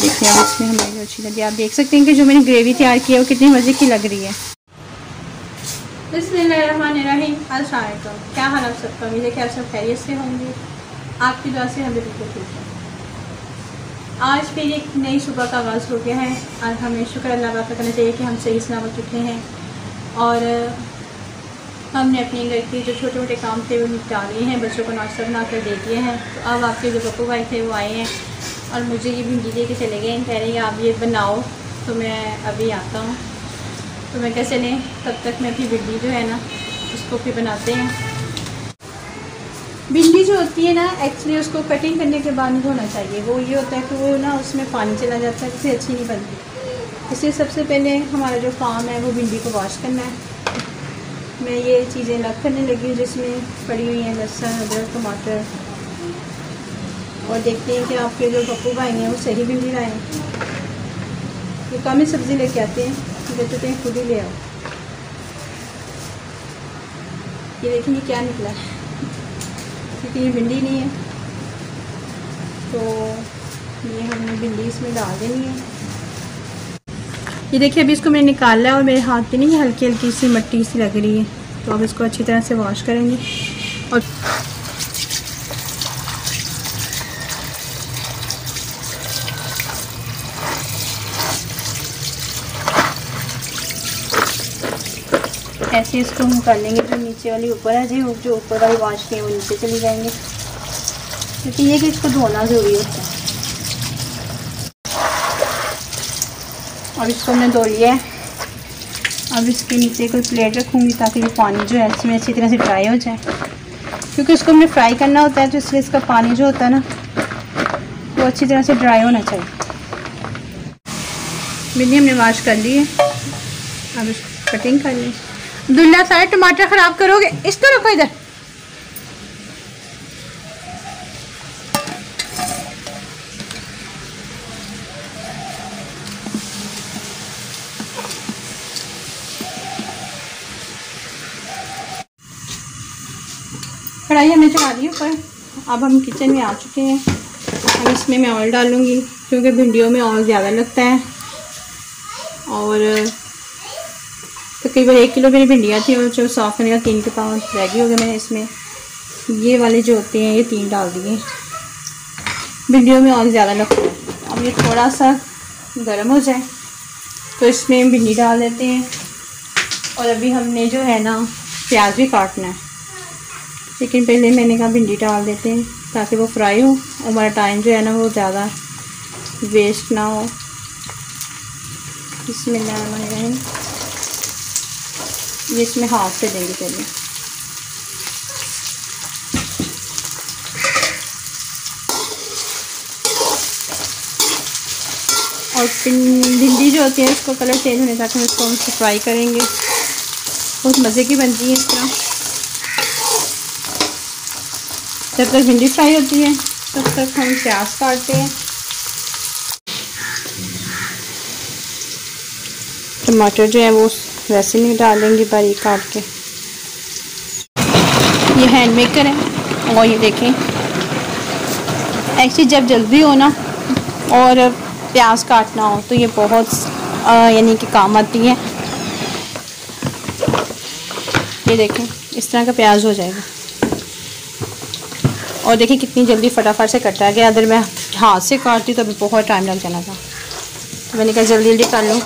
देखिए अब इसमें हमें जो अच्छी लगी, आप देख सकते हैं कि जो मैंने ग्रेवी तैयार की है वो कितनी मज़े की लग रही है। बिस्मिल्लाहिर्रहमानिर्रहीम। अस्सलाम वालेकुम। क्या हाल आप सबका? उम्मीद है कि आप सब खैरियत से होंगे। आपकी दुआ से हम बिल्कुल ठीक हैं। आज फिर एक नई सुबह का आगाज़ हो गया है और हमें शुक्र अल्लाह पाक का करना चाहिए कि हम सही सलामत उठे हैं और हमने अपने घर के जो छोटे मोटे काम थे वो निपटा लिए हैं, बच्चों को नाश्ता बना कर दे दिए हैं। तो अब आपके जो पप्पू भाई थे वो आए हैं और मुझे ये भिंडी दे के चले गए, कह रहे हैं आप ये बनाओ तो मैं अभी आता हूँ। तो मैं कह चलें तब तक मैं फिर भिंडी जो है ना उसको फिर बनाते हैं। भिंडी जो होती है ना एक्चुअली उसको कटिंग करने के बाद नहीं धोना चाहिए, वो ये होता है कि वो ना उसमें पानी चला जाता है, इससे अच्छी नहीं बनती। इसलिए सबसे पहले हमारा जो काम है वो भिंडी को वॉश करना है। मैं ये चीज़ें अलग करने लगी हूँ जिसमें पड़ी हुई हैं लहसुन, अदरक, टमाटर। और देखते हैं कि आपके जो पप्पू भाई हैं वो सही भिंडी लाए हैं। वो कम ही सब्ज़ी लेके आते हैं, कहते हैं खुद ही ले आओ। ये देखिए क्या निकला है, क्योंकि ये भिंडी नहीं है तो ये हमने भिंडी इसमें डाल देनी है। ये देखिए अभी इसको मैंने निकाला है और मेरे हाथ पे नहीं हल्की हल्की सी मट्टी सी लग रही है, तो अब इसको अच्छी तरह से वॉश करेंगे। और ऐसे इसको हम कर लेंगे, जो नीचे वाली ऊपर है जो ऊपर वाली वॉश की है वो नीचे चली जाएंगे, क्योंकि ये कि इसको धोना ज़रूरी होता है। और इसको हमने धो लिया है। अब इसके नीचे कोई प्लेट रखूँगी ताकि ये पानी जो है इसमें अच्छी तरह से ड्राई हो जाए, क्योंकि इसको हमने फ्राई करना होता है, तो इसलिए इसका पानी जो होता है ना वो अच्छी तरह से ड्राई होना चाहिए। भिंडी हमने वॉश कर ली है, अब इसको कटिंग कर ली। अब्दुल्ला सारे टमाटर ख़राब करोगे, इसको रखो इधर। कढ़ाई हमने चढ़ा दी ऊपर। अब हम किचन में आ चुके हैं। अब इसमें मैं ऑयल डालूँगी क्योंकि भिंडियों में ऑयल ज़्यादा लगता है। और तकरीबन 1 किलो मेरी भिंडियाँ थी और जो साफ़ करने का 3 के पाउंड रेडी हो गए। मैंने इसमें ये वाले जो होते हैं ये 3 डाल दिए। भिंडियों में ऑयल ज़्यादा लगता है। अब ये थोड़ा सा गर्म हो जाए तो इसमें भिंडी डाल देते हैं। और अभी हमने जो है ना प्याज भी काटना है, लेकिन पहले मैंने कहा भिंडी डाल देते हैं ताकि वो फ्राई हो, हमारा टाइम जो है ना वो ज़्यादा वेस्ट ना हो। बिस्मिल्लाहिर्रहमानिर्रहीम। ये इसमें हाथ से देंगे पहले। और भिंडी जो होती है इसको कलर चेंज होने तक हम इसको फ्राई करेंगे, बहुत मज़े की बनती है इस तरह। जब तक भिंडी फ्राई होती है तब तक हम प्याज काटते हैं। टमाटर जो है वो वैसे नहीं डालेंगे, बारीक काट के। ये हैंड मेकर है और ये देखें एक्चुअली जब जल्दी हो ना और प्याज काटना हो तो ये बहुत यानी कि काम आती है। ये देखें इस तरह का प्याज हो जाएगा और देखिए कितनी जल्दी फटाफट से कटा गया। अगर मैं हाथ से काटती तो अभी बहुत टाइम लग जाना था, तो मैंने कहा जल्दी जल्दी कर लूँ।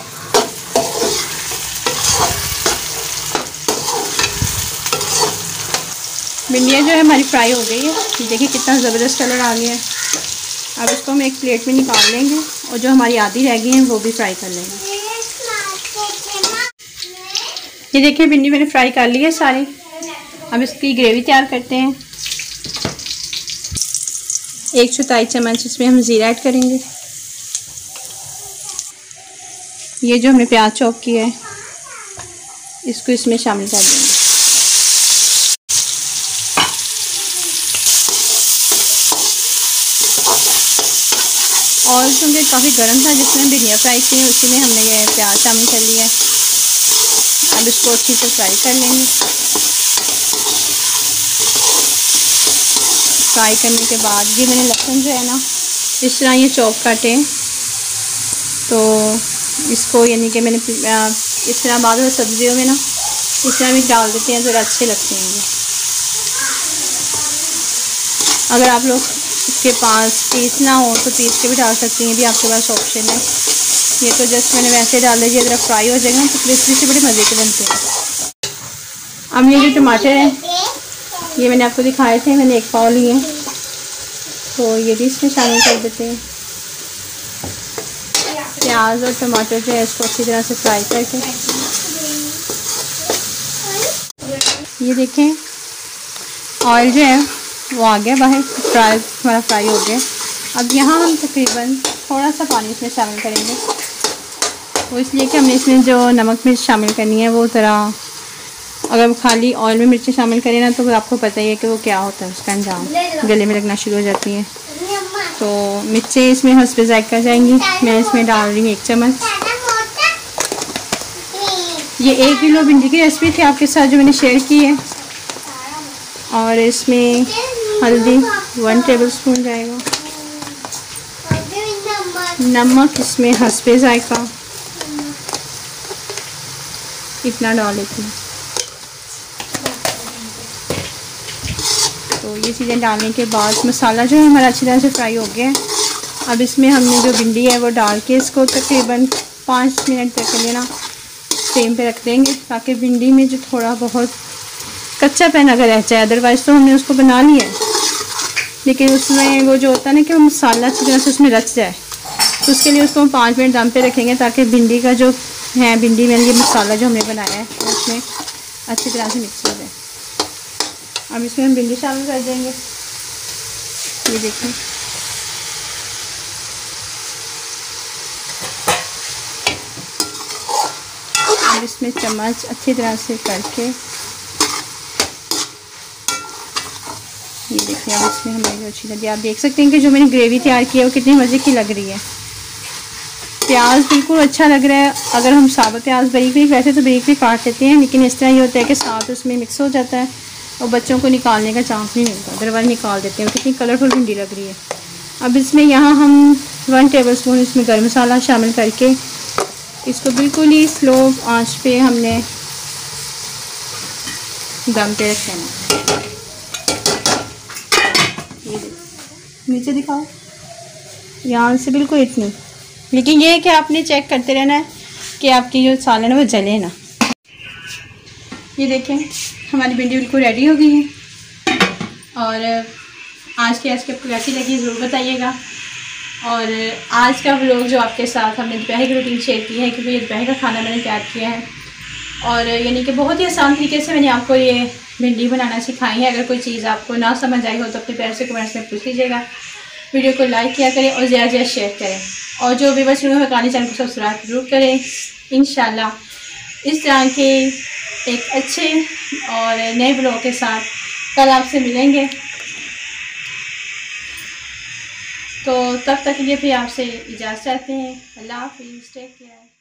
भिंडियाँ जो है हमारी फ्राई हो गई है। देखिए कितना ज़बरदस्त कलर आ गया है। अब इसको हम एक प्लेट में निकाल लेंगे और जो हमारी आधी रह गई हैं वो भी फ्राई कर लेंगे। ये देखिए भिंडी मैंने फ्राई कर ली है सारी। अब इसकी ग्रेवी तैयार करते हैं। 1 चौथाई चम्मच इसमें हम ज़ीरा ऐड करेंगे। ये जो हमने प्याज चॉप किया है इसको इसमें शामिल कर देंगे। और क्योंकि काफ़ी गर्म था जिसमें भिंडियाँ फ्राई की हैं उसी में हमने ये प्याज शामिल कर लिया है। अब इसको अच्छी से फ्राई कर लेंगे। फ्राई करने के बाद ये मैंने लहसुन जो है ना इस तरह ये चॉप काटे इसको यानी कि मैंने इस तरह बाद में सब्जियों में ना इस तरह भी डाल देते हैं, ज़रा अच्छे लगते हैं ये। अगर आप लोग इसके पास पीस ना हो तो पीस के भी डाल सकती हैं, भी आपके पास ऑप्शन है। ये तो जस्ट मैंने वैसे डाल दिया, ज़रा फ्राई हो जाएगा तो क्रिस्पी से बड़े मज़े के बनते हैं। अब ये जो टमाटर हैं ये मैंने आपको दिखाए थे, मैंने 1 पाव लिए, तो ये भी इसमें शामिल कर देते हैं। प्याज और टमाटर जो है इसको अच्छी तरह से फ्राई करके, ये देखें ऑयल जो है वो आ गया बाहर, हमारा फ्राई हो गया। अब यहाँ हम तकरीबन थोड़ा सा पानी इसमें शामिल करेंगे, वो इसलिए कि हमने इसमें जो नमक मिर्च शामिल करनी है वो ज़रा, अगर खाली ऑयल में मिर्ची शामिल करें ना तो आपको पता ही है कि वो क्या होता है, उसका अंजाम गले में लगना शुरू हो जाती है। तो मिर्चें इसमें हस्बे जायका जाएंगी। मैं इसमें डाल रही हूँ 1 चम्मच। ये 1 किलो भिंडी की रेसिपी थी आपके साथ जो मैंने शेयर की है। और इसमें हल्दी 1 टेबलस्पून जाएगा, नमक इसमें हस्बे जायका इतना डाल लेती हूँ। तो ये चीज़ें डालने के बाद मसाला जो है हमारा अच्छी तरह से फ्राई हो गया है। अब इसमें हमने जो भिंडी है वो डाल के इसको तकरीबन 5 मिनट तक लेना फ्लेम पे रख देंगे, ताकि भिंडी में जो थोड़ा बहुत कच्चापन अगर रह जाए, अदरवाइज़ तो हमने उसको बना लिया है, लेकिन उसमें वो जो होता है ना कि वो मसाला अच्छी तरह से उसमें रच जाए, तो उसके लिए उसको हम 5 मिनट दम पे रखेंगे, ताकि भिंडी का जो है, भिंडी में ये मसाला जो हमने बनाया है उसमें अच्छी तरह से मिक्स हो जाए। अब इसमें हम भिंडी शामिल कर देंगे। ये देखें अब इसमें चम्मच अच्छी तरह से करके, ये देखिए अब इसमें हमें अच्छी लगी। आप देख सकते हैं कि जो मैंने ग्रेवी तैयार की है वो कितनी मज़े की लग रही है। प्याज बिल्कुल अच्छा लग रहा है। अगर हम साबुत प्याज बारीक वैसे तो बारीक भी काट लेते हैं, लेकिन इस तरह ये होता है कि साथ उसमें मिक्स हो जाता है और बच्चों को निकालने का चांस नहीं मिलता, अदरवाइज निकाल देते हैं। कितनी कलरफुल भिंडी लग रही है। अब इसमें यहाँ हम 1 टेबलस्पून इसमें गर्म मसाला शामिल करके इसको बिल्कुल ही स्लो आंच पे हमने दम पे रख लेना। ये नीचे दिखाओ, यहाँ से बिल्कुल इतनी, लेकिन ये है कि आपने चेक करते रहना है कि आपकी जो सालन है वो जले ना। ये देखें हमारी भिंडी बिल्कुल रेडी हो गई है। और आज की आपको कैसी लगी ज़रूर बताइएगा। और आज का व्लॉग जो आपके साथ हमने दोपहर की रूटीन शेयर की है, क्योंकि ये दोपहर का खाना मैंने तैयार किया है, और यानी कि बहुत ही आसान तरीके से मैंने आपको ये भिंडी बनाना सिखाई है। अगर कोई चीज़ आपको ना समझ आई हो तो अपने प्यार से कमेंट्स में पूछ लीजिएगा। वीडियो को लाइक किया करें और ज़्यादा ज़्यादा शेयर करें, और जो व्यूअर्स न्यू है काली चैनल को सब्सक्राइब जरूर करें। इंशाल्लाह इस तरह के एक अच्छे और नए ब्लॉग के साथ कल आपसे मिलेंगे। तो तब तक के लिए फिर आपसे इजाज़त चाहते हैं। अल्लाह हाफ़िज़, टेक केयर।